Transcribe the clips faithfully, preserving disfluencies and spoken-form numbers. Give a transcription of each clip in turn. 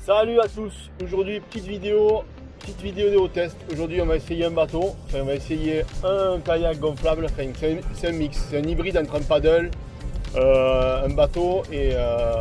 Salut à tous, aujourd'hui petite vidéo, petite vidéo de test. Aujourd'hui on va essayer un bateau, enfin on va essayer un kayak gonflable, enfin c'est un, un mix, c'est un hybride entre un paddle, euh, un bateau et, euh,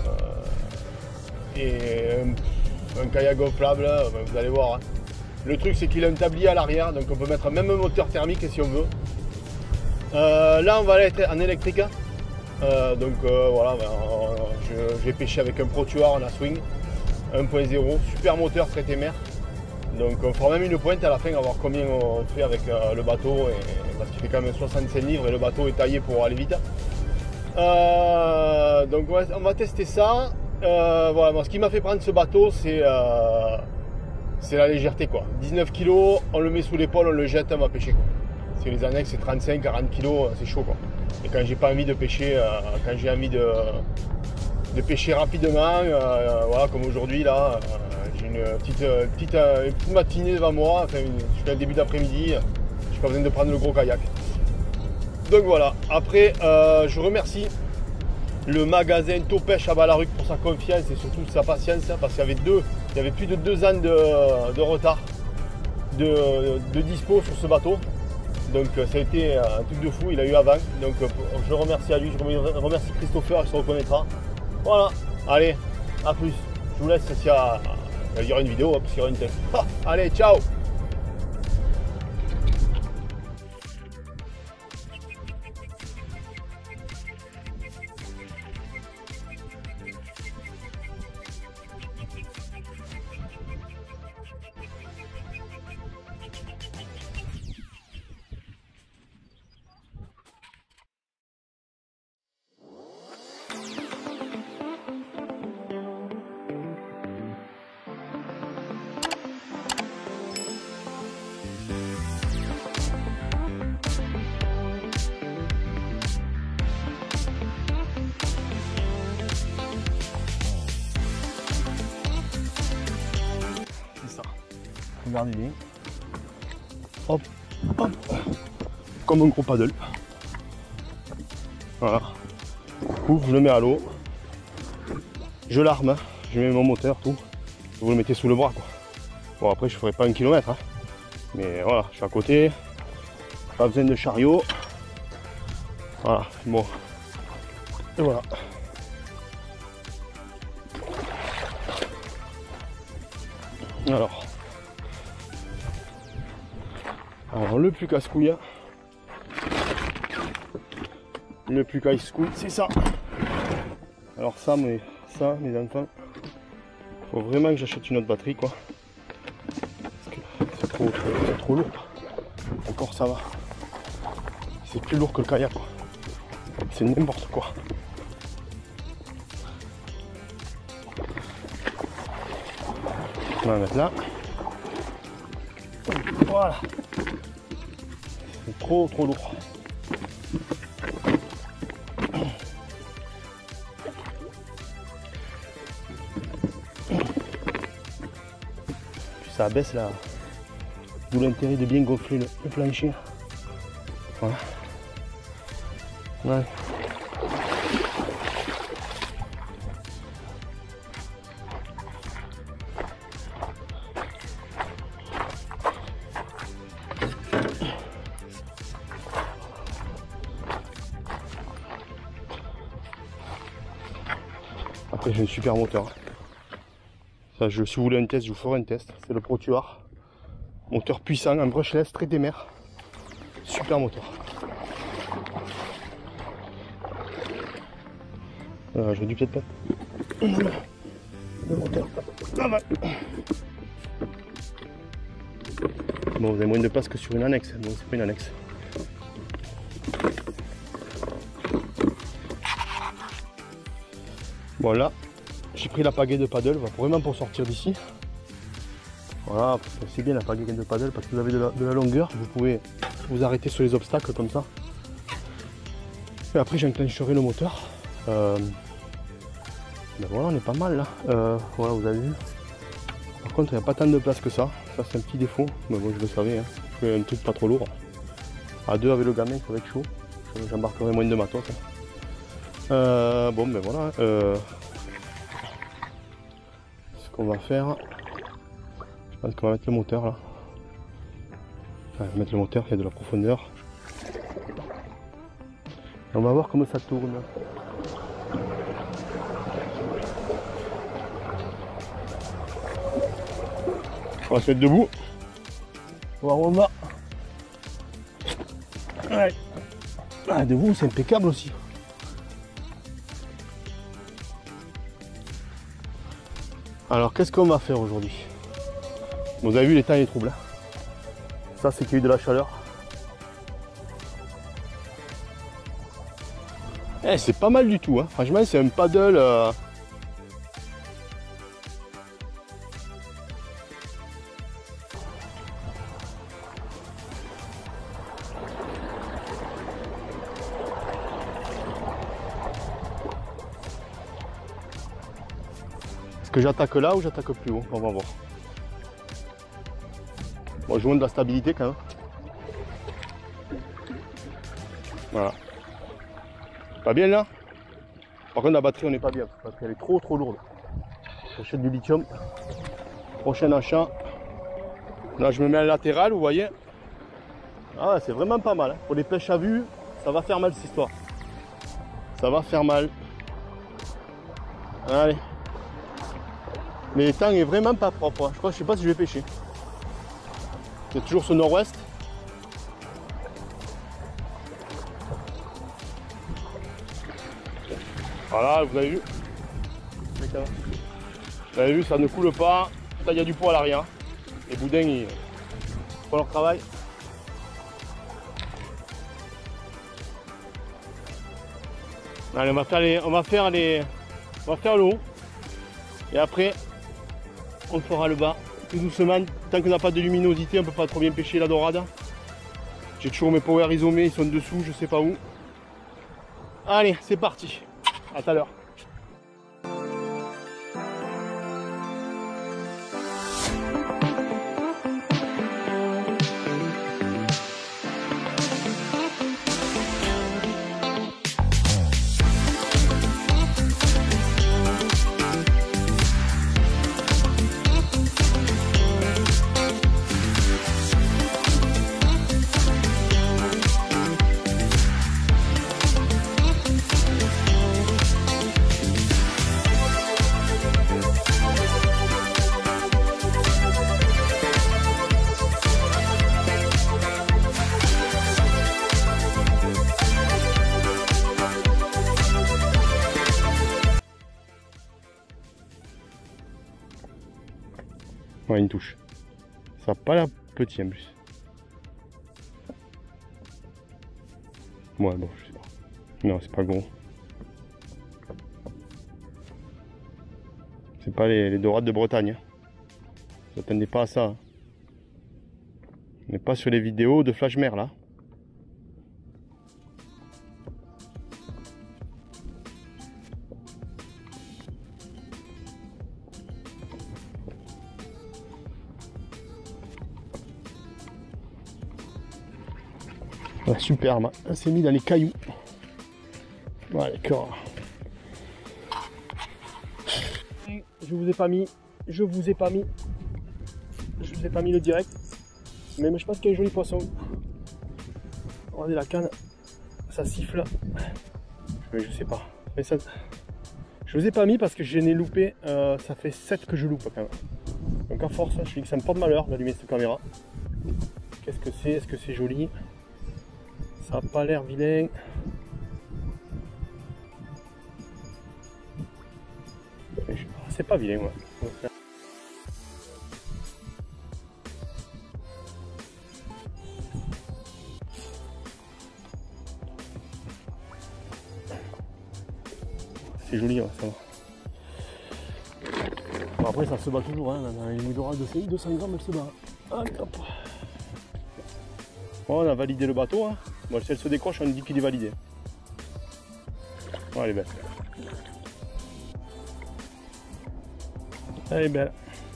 et un, un kayak gonflable, vous allez voir. Hein. Le truc c'est qu'il a un tablier à l'arrière, donc on peut mettre même un moteur thermique si on veut. Euh, là on va aller en électrique, euh, donc euh, voilà, ben, je, je vais pêcher avec un ProTuar en swing. un point zéro, super moteur traité mer. Donc on fera même une pointe à la fin, à voir combien on fait avec euh, le bateau, et, parce qu'il fait quand même soixante-cinq livres et le bateau est taillé pour aller vite. Euh, donc on va, on va tester ça. Euh, voilà, bon, ce qui m'a fait prendre ce bateau, c'est euh, c'est la légèreté quoi. dix-neuf kilos, on le met sous l'épaule, on le jette, on va pêcher quoi. Si les annexes c'est trente-cinq à quarante kilos, c'est chaud quoi. Et quand j'ai pas envie de pêcher, euh, quand j'ai envie de de pêcher rapidement, euh, voilà, comme aujourd'hui là, euh, j'ai une petite, euh, petite, euh, une petite matinée devant moi, enfin, une, je fais un début d'après-midi, j'ai pas besoin de prendre le gros kayak. Donc voilà, après euh, je remercie le magasin Topêche à Balaruc pour sa confiance et surtout sa patience, hein, parce qu'il y avait deux, il y avait plus de deux ans de, de retard de, de dispo sur ce bateau. Donc ça a été un truc de fou, il a eu avant, donc je le remercie à lui, je remercie Christopher, il se reconnaîtra. Voilà, allez, à plus. Je vous laisse s'il y a, il y aura une vidéo, parce qu'il y aura une test. Ah, allez, ciao. Regardez bien. Hop, hop. Comme un gros paddle. Voilà. Du coup, je le mets à l'eau. Je l'arme. Je mets mon moteur, tout. Vous le mettez sous le bras, quoi. Bon, après, je ferai pas un kilomètre. Hein. Mais voilà, je suis à côté. Pas besoin de chariot. Voilà, bon. Et voilà. Alors. Alors le plus casse-couille, le plus casse-couille, c'est ça. Alors ça, mais ça, mes enfants, faut vraiment que j'achète une autre batterie, quoi. Parce que c'est trop, trop, trop lourd. Encore ça va. C'est plus lourd que le kayak, quoi. C'est n'importe quoi. On va mettre là. Voilà. C'est trop trop lourd. Puis ça abaisse là. D'où l'intérêt de bien gonfler le, le plancher. Voilà. Ouais. Après j'ai un super moteur. Ça, je, si vous voulez un test, je vous ferai un test. C'est le ProTuar. Moteur puissant, un brushless, traité mer. Super moteur. Euh, je vais du peut-être pas. Le moteur. Ah bah. Bon, vous avez moins de place que sur une annexe. Bon, c'est pas une annexe. Bon là, j'ai pris la pagaie de paddle, vraiment pour sortir d'ici. Voilà, c'est bien la pagaie de paddle parce que vous avez de la, de la longueur, vous pouvez vous arrêter sur les obstacles comme ça. Et après j'enclencherai le moteur. Euh, ben voilà, on est pas mal là. Euh, voilà, vous avez vu. Par contre, il n'y a pas tant de place que ça. Ça c'est un petit défaut, mais bon, je le savais. Hein. Je fais un truc pas trop lourd. À deux avec le gamin, ça va être chaud. J'embarquerai moins de matos. Hein. Euh, bon, ben voilà. Euh, ce qu'on va faire, je pense qu'on va mettre le moteur là. Enfin, mettre le moteur, il y a de la profondeur. Et on va voir comment ça tourne. On va se mettre debout. On va voir où on va. Ouais. Ah, debout, c'est impeccable aussi. Alors, qu'est-ce qu'on va faire aujourd'hui? Vous avez vu, les temps est trouble. Ça, c'est qu'il y a eu de la chaleur. Eh, c'est pas mal du tout. Hein. Franchement, c'est un paddle. Euh... Est-ce que j'attaque là ou j'attaque plus haut? On va voir. Bon, je monte de la stabilité quand même. Voilà. Pas bien là? Par contre la batterie on n'est pas bien parce qu'elle est trop trop lourde. J'achète du lithium. Prochain achat. Là je me mets à latéral, vous voyez. Ah ouais, c'est vraiment pas mal. Hein. Pour les pêches à vue, ça va faire mal cette histoire. Ça va faire mal. Allez. Mais le temps est vraiment pas propre. Hein. Je crois, je sais pas si je vais pêcher. C'est toujours ce nord-ouest. Voilà, vous avez vu. Vous avez vu, ça ne coule pas. Là, il y a du poids à l'arrière. Les boudins, ils font leur travail. Allez, on va faire les, on va faire les, on va faire le haut. Et après, on fera le bas. Tout doucement, tant qu'on n'a pas de luminosité, on ne peut pas trop bien pêcher la dorade. J'ai toujours mes power isomés, ils sont dessous, je sais pas où. Allez, c'est parti. À tout à l'heure. Ouais, une touche. Ça n'a pas l'air petit en plus. Ouais, bon, je sais pas. Non, c'est pas gros. C'est pas les, les dorades de Bretagne. Vous attendez pas à ça. Hein. On n'est pas sur les vidéos de Flash Mer là. Ouais, superbe, on s'est mis dans les cailloux. Ouais, d'accord. Je vous ai pas mis, je vous ai pas mis, je vous ai pas mis le direct. Mais je pense qu'il y a un joli poisson. Regardez la canne, ça siffle. Mais je sais pas. Mais ça, je vous ai pas mis parce que je n'ai loupé. Euh, ça fait sept que je loupe quand même. Donc à force, je dis que ça me porte malheur d'allumer cette caméra. Qu'est-ce que c'est? Est-ce que c'est joli? Ça n'a pas l'air vilain. C'est pas vilain, ouais. C'est joli, ouais, ça va. Bon, après, ça se bat toujours, hein. Dans les mouilles dorades de deux cents grammes, elle se bat. Allez, hop. Bon, on a validé le bateau, hein. Bon, si elle se décroche, on dit qu'il est validé. Oh, elle est belle. Elle est belle.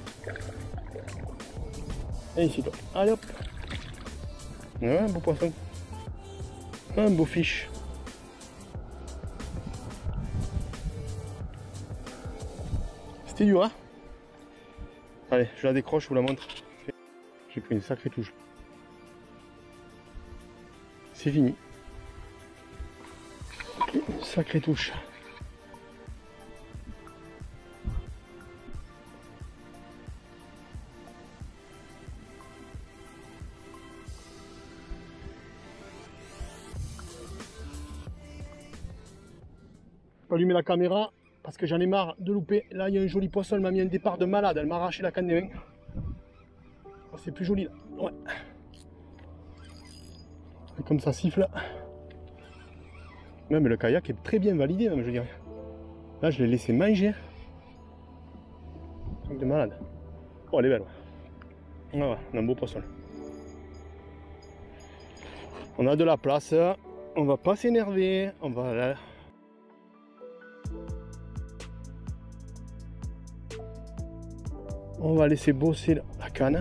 Et ici, toi. Allez, hop. Ouais, un beau poisson. Un beau fiche. C'était dur, hein. Allez, je la décroche, je vous la montre. J'ai pris une sacrée touche. C'est fini. Une sacrée touche. Je vais allumer la caméra parce que j'en ai marre de louper. Là, il y a un joli poisson, elle m'a mis un départ de malade, elle m'a arraché la canne des mains. Oh, c'est plus joli là. Ouais. Et comme ça siffle. Même le kayak est très bien validé, même, je dirais. Là, je l'ai laissé manger. Truc de malade. Oh, elle est belle. Ouais, ouais, on a un beau poisson. On a de la place. On va pas s'énerver. On va là. On va laisser bosser la canne.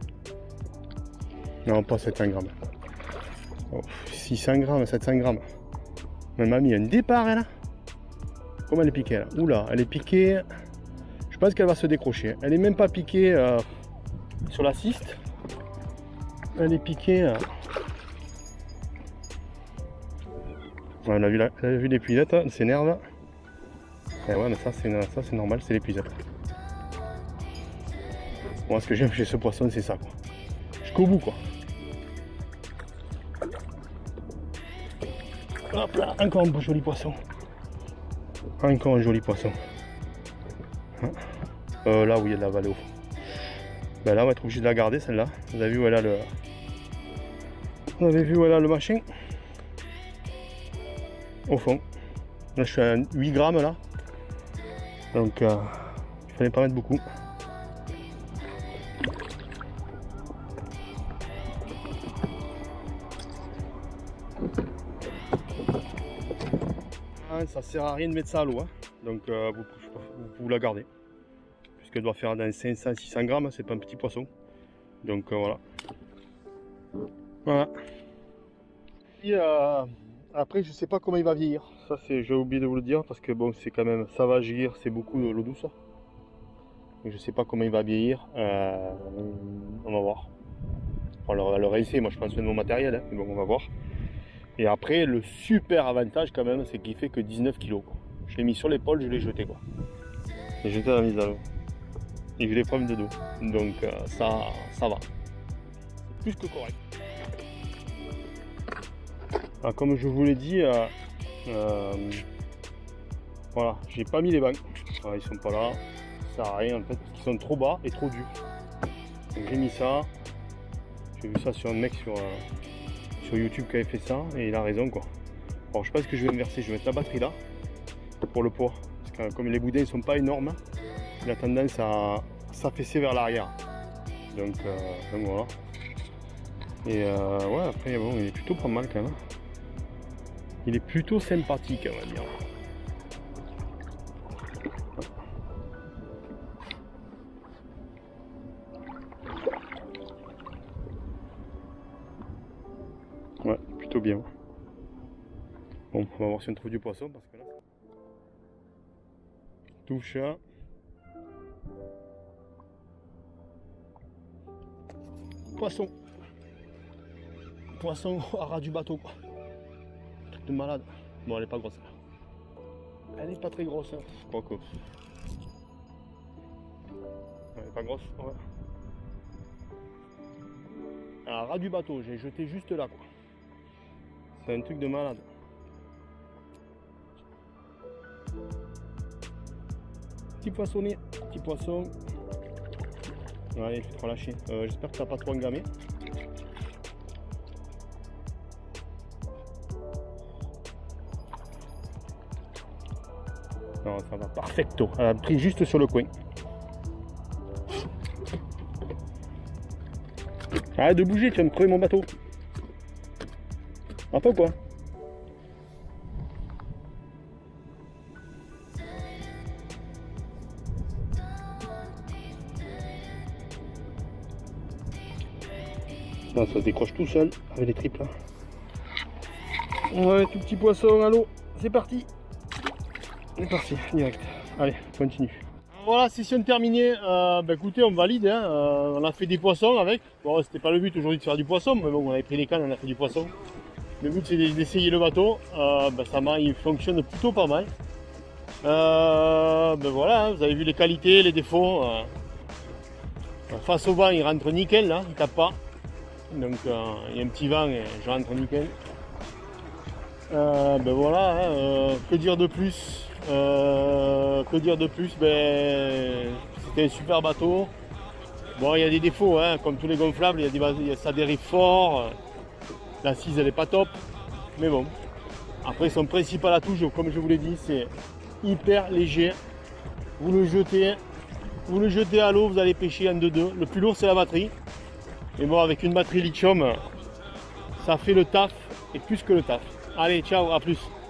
Non, pas sept cents grammes. Oh, six cents grammes, sept cents grammes. Elle m'a mis un départ, elle. Comment elle est piquée, là? Oula, elle est piquée. Je pense qu'elle va se décrocher. Elle est même pas piquée euh, sur la ciste. Elle est piquée. Euh... Ouais, elle a vu, la... elle a vu l'épuisette, elle s'énerve. Et ouais, mais ça, c'est normal, c'est l'épuisette. Moi, ce que j'aime chez ce poisson, c'est ça, quoi. Jusqu'au bout, quoi. Hop là, encore un joli poisson. Encore un joli poisson. Euh, là, oui, il y a de la vallée au fond. Ben là, on va être obligé de la garder, celle-là. Vous avez vu où elle a le... Vous avez vu où elle a le machin. Au fond. Là, je suis à huit grammes, là. Donc, euh, il fallait pas mettre beaucoup. Ça sert à rien de mettre ça à l'eau, hein. Donc euh, vous, vous pouvez la garder puisqu'elle doit faire dans cinq cents à six cents grammes, c'est pas un petit poisson, donc euh, voilà voilà. Et, euh, après je sais pas comment il va vieillir, ça c'est, j'ai oublié de vous le dire parce que bon, c'est quand même, ça va vieillir, c'est beaucoup de l'eau douce, et je sais pas comment il va vieillir. Euh, on va voir, on va le réessayer. Moi je prends soin de mon matériel, hein, mais bon, on va voir. Et après, le super avantage quand même, c'est qu'il fait que dix-neuf kilos. Je l'ai mis sur l'épaule, je l'ai jeté, quoi. J'ai jeté à la mise à l'eau. Et j'ai des problèmes de dos. Donc euh, ça, ça va. Plus que correct. Alors, comme je vous l'ai dit, euh, euh, voilà, j'ai pas mis les bancs. Voilà, ils sont pas là. Ça sert à rien en fait, parce qu'ils sont trop bas et trop durs. Donc j'ai mis ça. J'ai vu ça sur un mec sur... Euh, sur YouTube qui avait fait ça et il a raison, quoi. Alors je sais pas ce que je vais inverser, je vais mettre la batterie là pour le poids parce que comme les boudins ne sont pas énormes, il a tendance à s'affaisser vers l'arrière, donc, euh, donc voilà. Et euh, ouais, après bon, il est plutôt pas mal quand même, il est plutôt sympathique, on va dire. Ouais, plutôt bien. Bon, on va voir si on trouve du poisson parce que là... Touche. Poisson. Poisson à ras du bateau, quoi. Truc de malade. Bon, elle est pas grosse. Elle est pas très grosse, hein. Pas que. Elle est pas grosse, ouais. À ras du bateau, j'ai jeté juste là, quoi. C'est un truc de malade. Petit poissonnier, petit poisson. Ouais, il fait trop lâcher. Euh, J'espère que ça n'a pas trop engamé. Non, ça va perfecto. Elle a pris juste sur le coin. Arrête de bouger, tu vas me crever mon bateau. Un peu quoi. Là, ça se décroche tout seul avec les triples. Ouais, tout petit poisson à l'eau. C'est parti. C'est parti, direct. Allez, continue. Voilà, session terminée. Euh, bah, écoutez, on valide. Hein. Euh, on a fait des poissons avec. Bon, c'était pas le but aujourd'hui de faire du poisson, mais bon, on avait pris les cannes, on a fait du poisson. Le but c'est d'essayer le bateau. Euh, bah, ça il fonctionne plutôt pas mal. Euh, ben voilà, hein, vous avez vu les qualités, les défauts. Euh, face au vent, il rentre nickel, là, il tape pas. Donc euh, il y a un petit vent et je rentre nickel. Euh, ben voilà, hein, euh, que dire de plus euh, Que dire de plus Ben c'était un super bateau. Bon, il y a des défauts, hein, comme tous les gonflables, il y a des, il y a, ça dérive fort. L'assise elle est pas top, mais bon. Après son principal atout, comme je vous l'ai dit, c'est hyper léger. Vous le jetez, vous le jetez à l'eau, vous allez pêcher en deux deux. Le plus lourd c'est la batterie. Et bon, avec une batterie lithium, ça fait le taf et plus que le taf. Allez, ciao, à plus.